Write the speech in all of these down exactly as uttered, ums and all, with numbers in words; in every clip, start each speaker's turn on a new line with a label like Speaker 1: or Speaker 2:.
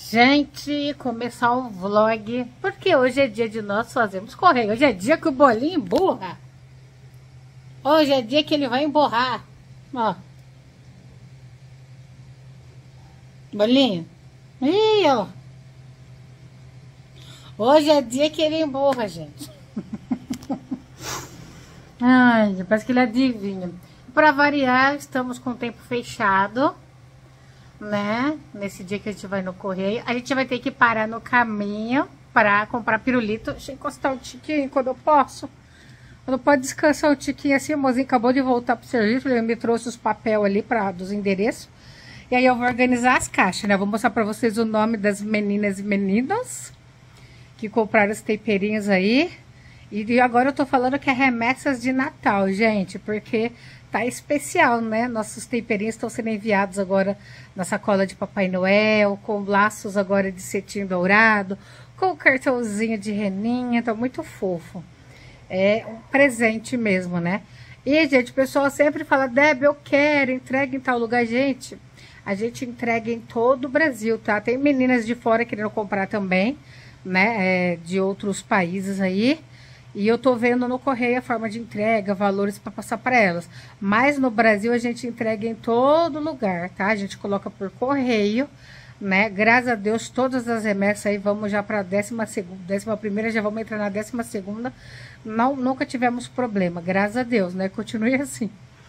Speaker 1: Gente, começar o vlog, porque hoje é dia de nós fazermos correio. Hoje é dia que o bolinho emburra. Hoje é dia que ele vai emborrar. Ó. Bolinho. Ih, ó. Hoje é dia que ele emburra, gente. Ai, parece que ele adivinha. Para variar, estamos com o tempo fechado, né? Nesse dia que a gente vai no correio. A gente vai ter que parar no caminho para comprar pirulito. Deixa eu encostar um tiquinho quando eu posso. Quando pode descansar um tiquinho assim. O mozinho acabou de voltar pro serviço. Ele me trouxe os papéis ali pra, dos endereços. E aí eu vou organizar as caixas, né? Eu vou mostrar pra vocês o nome das meninas e meninos que compraram os temperinhos aí. E agora eu tô falando que é remessas de Natal, gente, porque tá especial, né? Nossos temperinhos estão sendo enviados agora na sacola de Papai Noel, com laços agora de cetim dourado, com cartãozinho de reninha, tá muito fofo. É um presente mesmo, né? E, gente, o pessoal sempre fala, Deb, eu quero, entrega em tal lugar. Gente, a gente entrega em todo o Brasil, tá? Tem meninas de fora querendo comprar também, né? É, de outros países aí. E eu tô vendo no correio a forma de entrega, valores para passar para elas. Mas no Brasil a gente entrega em todo lugar, tá? A gente coloca por correio, né? Graças a Deus, todas as remessas aí, vamos já para a décima segunda, décima primeira, já vamos entrar na décima segunda. Não, nunca tivemos problema, graças a Deus, né? Continue assim.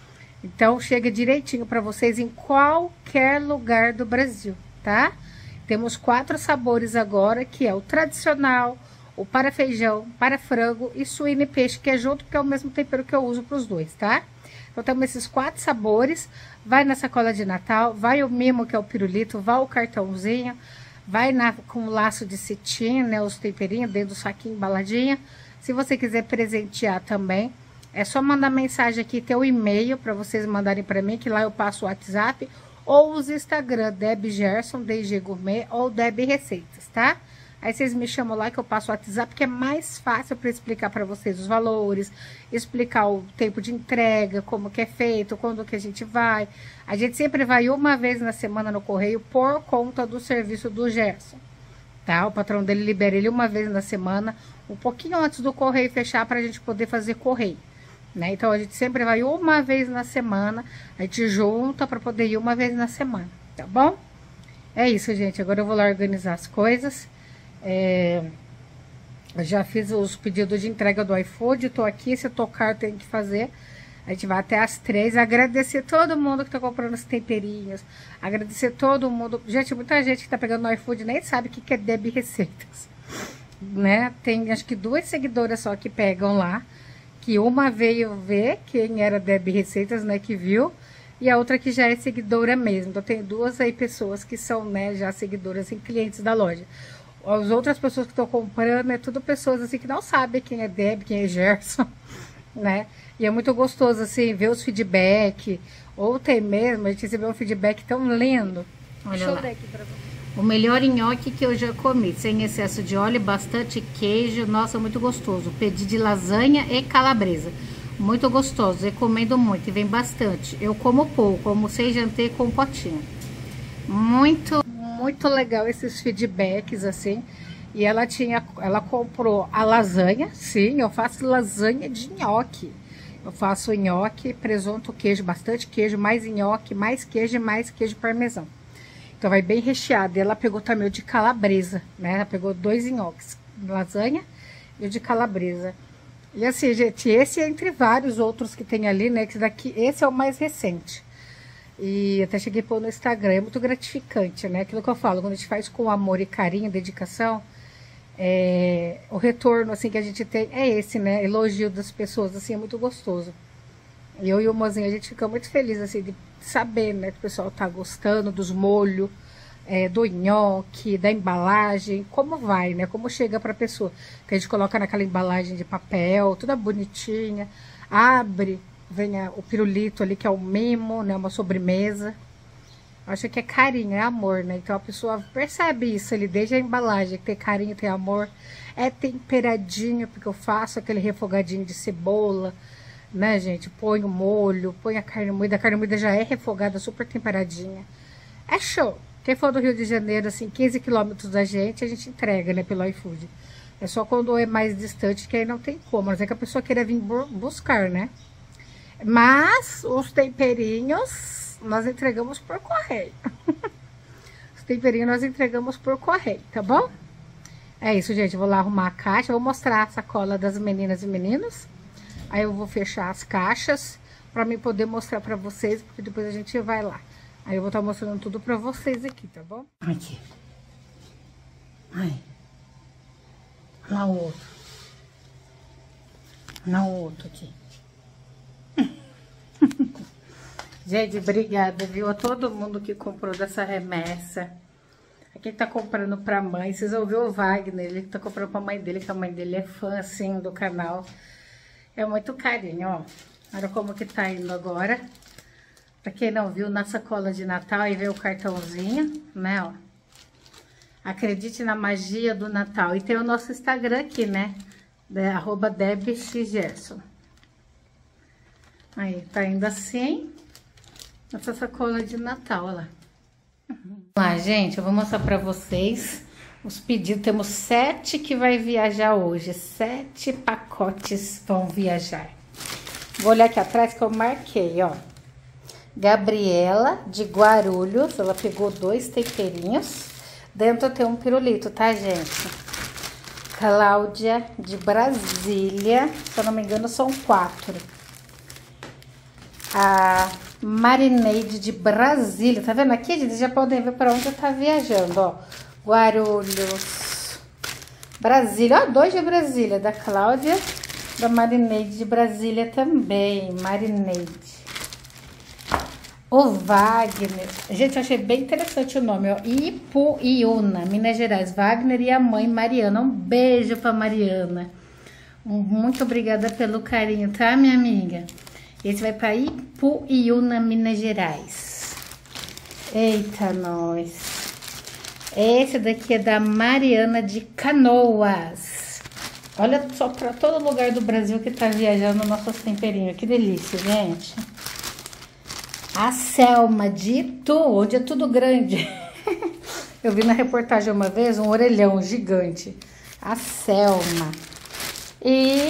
Speaker 1: Então, chega direitinho para vocês em qualquer lugar do Brasil, tá? Temos quatro sabores agora, que é o tradicional, o para feijão, para frango e suíno e peixe, que é junto, porque é o mesmo tempero que eu uso para os dois, tá? Então, temos esses quatro sabores. Vai na sacola de Natal, vai o mimo, que é o pirulito, vai o cartãozinho, vai na, com o laço de cetim, né? Os temperinhos dentro do saquinho embaladinho. Se você quiser presentear também, é só mandar mensagem aqui, ter o e-mail para vocês mandarem para mim, que lá eu passo o WhatsApp, ou os Instagram, Deb Gerson, D G Gourmet, ou Deb Receitas, tá? Aí vocês me chamam lá que eu passo o WhatsApp, que é mais fácil para explicar para vocês os valores, explicar o tempo de entrega, como que é feito, quando que a gente vai. A gente sempre vai uma vez na semana no correio por conta do serviço do Gerson, tá? O patrão dele libera ele uma vez na semana, um pouquinho antes do correio fechar, para a gente poder fazer correio, né? Então a gente sempre vai uma vez na semana, a gente junta para poder ir uma vez na semana, tá bom? É isso, gente. Agora eu vou lá organizar as coisas. É, eu já fiz os pedidos de entrega do iFood, tô aqui, se tocar eu tenho que fazer. A gente vai até as três. Agradecer todo mundo que tá comprando os temperinhos, agradecer todo mundo. Gente, muita gente que tá pegando no iFood nem sabe o que que é Deb Receitas, né? Tem acho que duas seguidoras só que pegam lá, que uma veio ver quem era Deb Receitas, né, que viu, e a outra que já é seguidora mesmo. Então tem duas aí pessoas que são, né, já seguidoras e clientes da loja. As outras pessoas que estão comprando é tudo pessoas assim que não sabem quem é Deb, quem é Gerson, né? E é muito gostoso assim ver os feedback. Ontem mesmo a gente recebeu um feedback tão lindo. Olha Deixa lá. Eu ver aqui pra você. O melhor nhoque que eu já comi, sem excesso de óleo, bastante queijo. Nossa, muito gostoso. Pedi de lasanha e calabresa. Muito gostoso, recomendo muito e vem bastante. Eu como pouco, almocei e jantei com um potinho. Muito Muito legal esses feedbacks, assim. E ela tinha, ela comprou a lasanha, sim, eu faço lasanha de nhoque. Eu faço nhoque, presunto, queijo, bastante queijo, mais nhoque, mais queijo e mais queijo parmesão. Então vai bem recheado. E ela pegou também o de calabresa, né? Ela pegou dois nhoques, lasanha e o de calabresa. E assim, gente, esse é entre vários outros que tem ali, né? Esse daqui, esse é o mais recente. E até cheguei a pôr no Instagram, é muito gratificante, né? Aquilo que eu falo, quando a gente faz com amor e carinho, dedicação, é, o retorno, assim, que a gente tem é esse, né? Elogio das pessoas, assim, é muito gostoso. E eu e o mozinho, a gente fica muito feliz, assim, de saber, né? Que o pessoal tá gostando dos molhos, é, do nhoque, da embalagem, como vai, né? Como chega pra pessoa. Que a gente coloca naquela embalagem de papel, toda bonitinha, abre... Vem a, o pirulito ali, que é o mimo, né? Uma sobremesa. Acho que é carinho, é amor, né? Então a pessoa percebe isso ali, desde a embalagem, que tem carinho, tem amor. É temperadinho, porque eu faço aquele refogadinho de cebola, né, gente? Põe o molho, põe a carne moída. A carne moída já é refogada, super temperadinha. É show. Quem for do Rio de Janeiro, assim, quinze quilômetros da gente, a gente entrega, né, pelo iFood. É só quando é mais distante, que aí não tem como. Mas é que a pessoa queira vir buscar, né? Mas os temperinhos nós entregamos por correio. Os temperinhos nós entregamos por correio, tá bom? É isso, gente. Eu vou lá arrumar a caixa. Vou mostrar a sacola das meninas e meninos. Aí eu vou fechar as caixas pra mim poder mostrar pra vocês, porque depois a gente vai lá. Aí eu vou estar mostrando tudo pra vocês aqui, tá bom? Aqui. Ai. Lá o outro. Lá o outro aqui. Gente, obrigada, viu? A todo mundo que comprou dessa remessa. A quem tá comprando pra mãe. Vocês ouviram o Wagner, ele tá comprando pra mãe dele, que a mãe dele é fã, assim, do canal. É muito carinho, ó. Olha como que tá indo agora. Pra quem não viu, na sacola de Natal, aí veio o cartãozinho, né, ó. Acredite na magia do Natal. E tem o nosso Instagram aqui, né? É, arroba debxgerson. Aí, tá indo assim. Essa sacola de Natal, olha lá. Uhum. Vamos lá, gente, eu vou mostrar pra vocês os pedidos. Temos sete que vai viajar hoje. Sete pacotes vão viajar. Vou olhar aqui atrás que eu marquei, ó. Gabriela, de Guarulhos. Ela pegou dois temperinhos. Dentro tem um pirulito, tá, gente? Cláudia, de Brasília. Se eu não me engano, são quatro. A Marineide, de Brasília. Tá vendo aqui, gente? Vocês já podem ver para onde eu tá viajando, ó. Guarulhos, Brasília. Ó, dois de Brasília. Da Cláudia, da Marineide, de Brasília também. Marineide. O Wagner, gente, eu achei bem interessante o nome, ó, Ipuiuna, Minas Gerais, Wagner e a mãe Mariana, um beijo pra Mariana, muito obrigada pelo carinho, tá, minha amiga? Esse vai pra Ipuiuna, Minas Gerais. Eita, nós. Esse daqui é da Mariana, de Canoas. Olha só pra todo lugar do Brasil que tá viajando nossos temperinhos, que delícia, gente. A Selma, de Itu, onde é tudo grande. Eu vi na reportagem uma vez um orelhão gigante. A Selma. E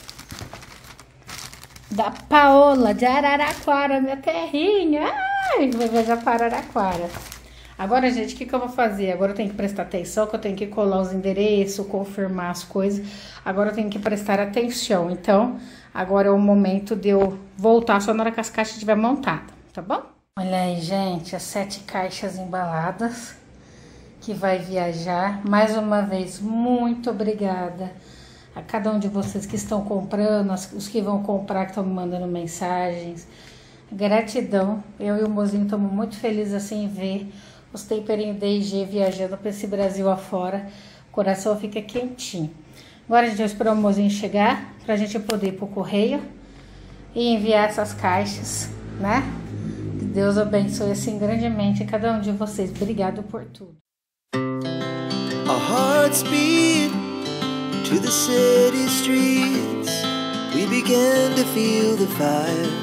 Speaker 1: da Paola, de Araraquara, minha terrinha. Ai, vou viajar para Araraquara. Agora, gente, o que, que eu vou fazer? Agora eu tenho que prestar atenção, que eu tenho que colar os endereços, confirmar as coisas. Agora eu tenho que prestar atenção. Então, agora é o momento de eu voltar só na hora que as caixas estiver montadas. Tá bom? Olha aí, gente, as sete caixas embaladas que vai viajar. Mais uma vez, muito obrigada a cada um de vocês que estão comprando, os que vão comprar, que estão me mandando mensagens. Gratidão. Eu e o mozinho estamos muito felizes assim em ver os temperinhos D e G viajando para esse Brasil afora. O coração fica quentinho. Agora a gente vai esperar o mozinho chegar para a gente poder ir pro correio e enviar essas caixas, né? Deus abençoe assim grandemente cada um de vocês. Obrigado por tudo.
Speaker 2: Our hearts beat to the city streets. We began to feel the fire.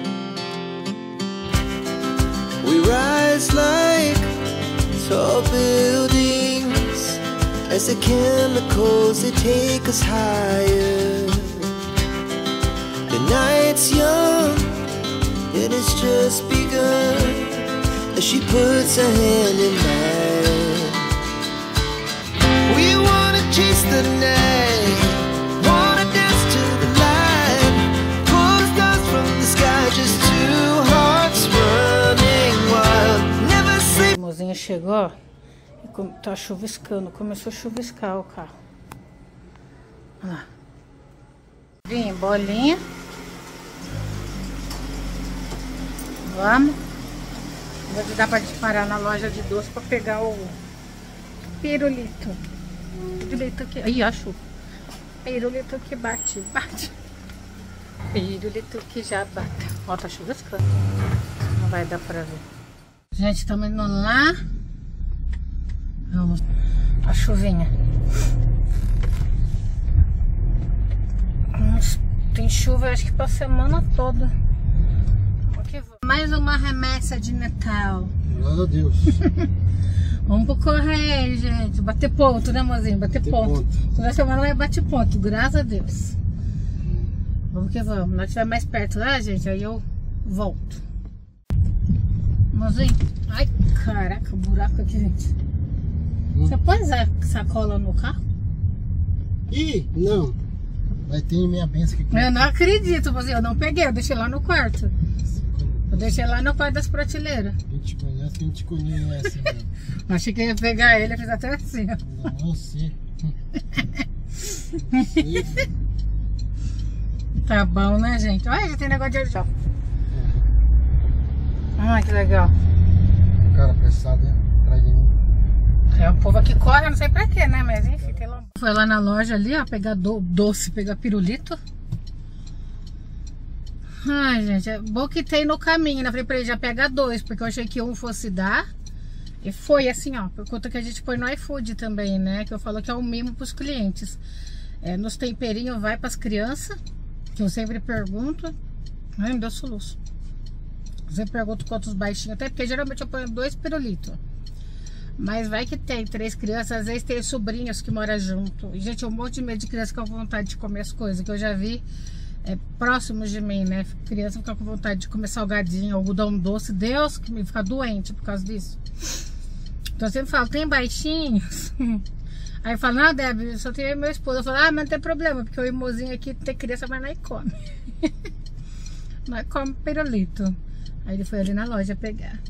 Speaker 2: We rise like tall buildings as the chemicals they take us higher. The night's young and it's just begun as she puts her hand in mine. We wanna chase the night, wanna dance to the light, pull the stars from the sky, just two hearts running wild. Never sleep.
Speaker 1: O mozinho chegou e tá chuviscando, começou a chuviscar o carro. Olha lá. Vim, bolinha. Vamos. Vou dar pra parar na loja de doce pra pegar o pirulito. Pirulito que... Aí, acho. Pirulito que bate, bate. Pirulito que já bate. Ó, tá chuviscando. Não vai dar pra ver. Gente, estamos indo lá. Vamos. A chuvinha. Tem chuva, acho que pra semana toda. Aqui vamos. Mais uma remessa de Natal.
Speaker 3: Graças a Deus.
Speaker 1: Vamos pro correio, gente. Bater ponto, né, mozinho? Bater, Bater ponto. ponto. Toda semana vai bater ponto, graças a Deus. Vamos que vamos. Nós estiver mais perto lá, gente, aí eu volto. Mozinho. Ai, caraca, buraco aqui, gente. Hum. Você pode usar sacola no carro?
Speaker 3: Ih, não. Vai ter minha benção aqui.
Speaker 1: Eu não acredito, mozinho. Eu não peguei, eu deixei lá no quarto. Eu deixei lá no quarto das prateleiras.
Speaker 3: A gente conhece, a gente conhece, né?
Speaker 1: Achei que ia pegar ele, eu fiz até assim, ó.
Speaker 3: Não, você.
Speaker 1: Tá bom, né, gente? Olha, já tem negócio de orjão. Ai, que legal.
Speaker 3: Cara apressado, né? Atrás de mim.
Speaker 1: É, o povo aqui corre, não sei pra quê, né? Mas enfim, tem lá. Foi lá na loja ali, ó, pegar do, doce, pegar pirulito. Ai, gente, é bom que tem no caminho, né? Falei pra ele, já pega dois, porque eu achei que um fosse dar. E foi assim, ó, por conta que a gente põe no iFood também, né? Que eu falo que é um mimo pros clientes. É, nos temperinhos vai pras crianças, que eu sempre pergunto. Ai, me deu soluço. Eu sempre pergunto quantos baixinhos, até porque geralmente eu ponho dois pirulitos. Mas vai que tem três crianças, às vezes tem sobrinhos que moram junto. E, gente, um monte de medo de criança com vontade de comer as coisas, que eu já vi é, próximos de mim, né? Criança fica com vontade de comer salgadinho, algodão doce. Deus que me fica doente por causa disso. Então eu sempre falo, tem baixinhos? Aí eu falo, não, Deb, só tem meu esposo. Eu falo, ah, mas não tem problema, porque o imozinho aqui tem criança, mas não come. Não come pirulito. Aí ele foi ali na loja pegar.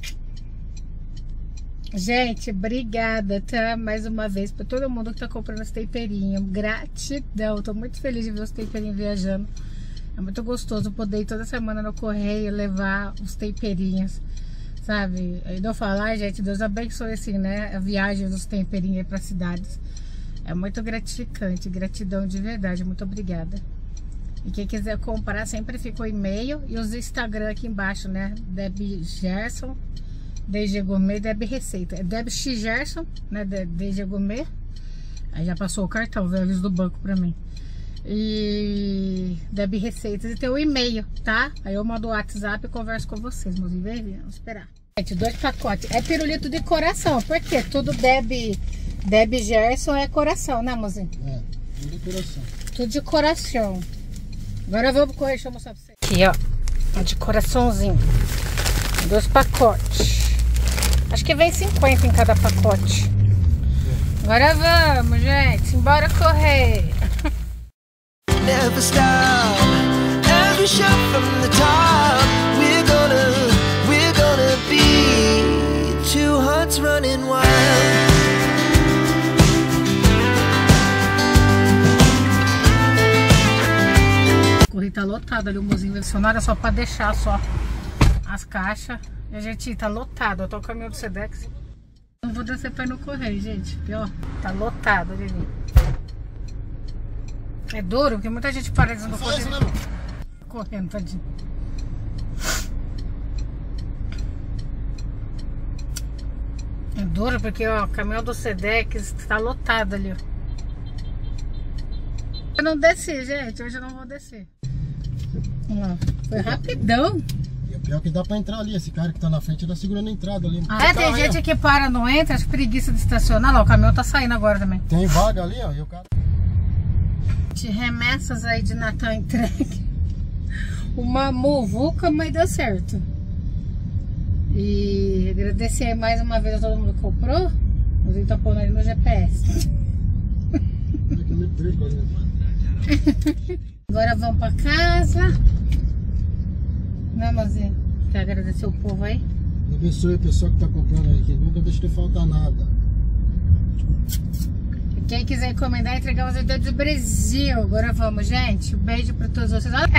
Speaker 1: Gente, obrigada, tá? Mais uma vez pra todo mundo que tá comprando esse temperinho. Gratidão, tô muito feliz de ver os temperinhos viajando. É muito gostoso poder ir toda semana no correio levar os temperinhos, sabe? Aí eu falo, ai, gente, Deus abençoe assim, né? A viagem dos temperinhos aí pras cidades. É muito gratificante, gratidão de verdade, muito obrigada. E quem quiser comprar, sempre fica o e-mail e os Instagram aqui embaixo, né? Deb Gerson, D G Gourmet, Deb Receita. É Deb X Gerson, né? D G Gourmet. Aí já passou o cartão, veio aviso do banco pra mim. E Deb Receitas. E tem o e-mail, tá? Aí eu mando o WhatsApp e converso com vocês, meus envios. Vamos esperar. Gente, dois pacotes. É pirulito de coração. Por quê? Tudo Deb, Deb Gerson é coração, né, mozinho?
Speaker 3: É, tudo de coração.
Speaker 1: Tudo de coração. Agora vamos correr, deixa eu mostrar pra vocês. Aqui, ó. De coraçãozinho. Dois pacotes. Acho que vem cinquenta em cada pacote. Agora vamos, gente. Embora correr.
Speaker 2: Never stop. Every shot from the top. We're gonna, we're gonna be two hearts running wild.
Speaker 1: Corri tá lotado ali, o mozinho versionário, só pra deixar só as caixas. E a gente tá lotado. Eu tô no caminho do Sedex. Não vou descer pra ir no correio, gente. Pior, tá lotado ali. É duro, porque muita gente para dentro do correio. Correndo, tadinho. É duro porque, ó, o caminhão do Sedex tá lotado ali, ó. Eu não desci, gente. Hoje eu não vou descer. Ó, foi rapidão.
Speaker 3: E o pior que dá pra entrar ali. Esse cara que tá na frente tá segurando a entrada ali.
Speaker 1: Ah, é? Tem gente que para, não entra, acho preguiça de estacionar. Lá, o caminhão tá saindo agora também.
Speaker 3: Tem vaga ali, ó. E o cara...
Speaker 1: De remessas aí de Natal entregue. Uma muvuca, mas deu certo. E agradecer aí mais uma vez a todo mundo que comprou. Mas ele tá pondo ali no G P S. Agora vamos pra casa. Né, mozinho? Quer agradecer o povo aí?
Speaker 3: Abençoe a pessoa que tá comprando aí, que nunca deixa de faltar nada.
Speaker 1: E quem quiser encomendar, entregar os dedos do Brasil. Agora vamos, gente. Um beijo pra todos vocês. Ah,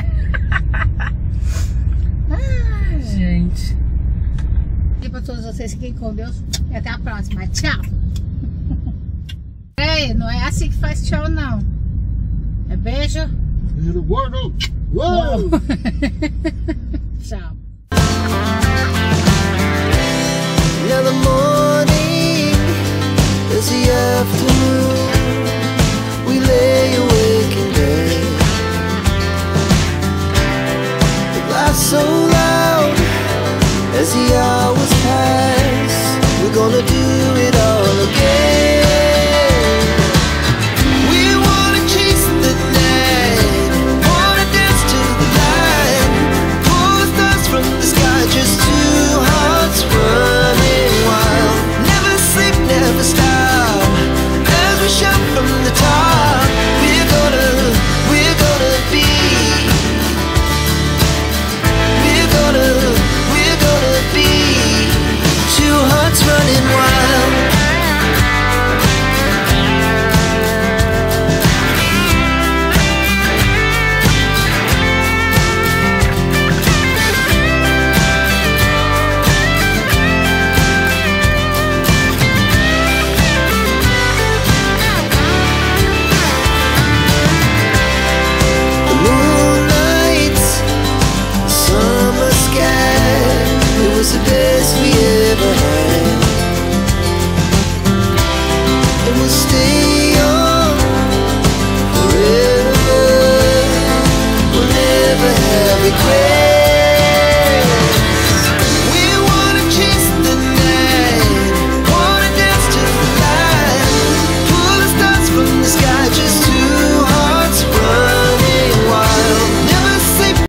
Speaker 1: gente. E pra todos vocês, fiquem com Deus. E até a próxima. Tchau. Ei, não é assim que faz tchau, não. É beijo.
Speaker 3: Beijo do gordo. Uou!
Speaker 1: Tchau.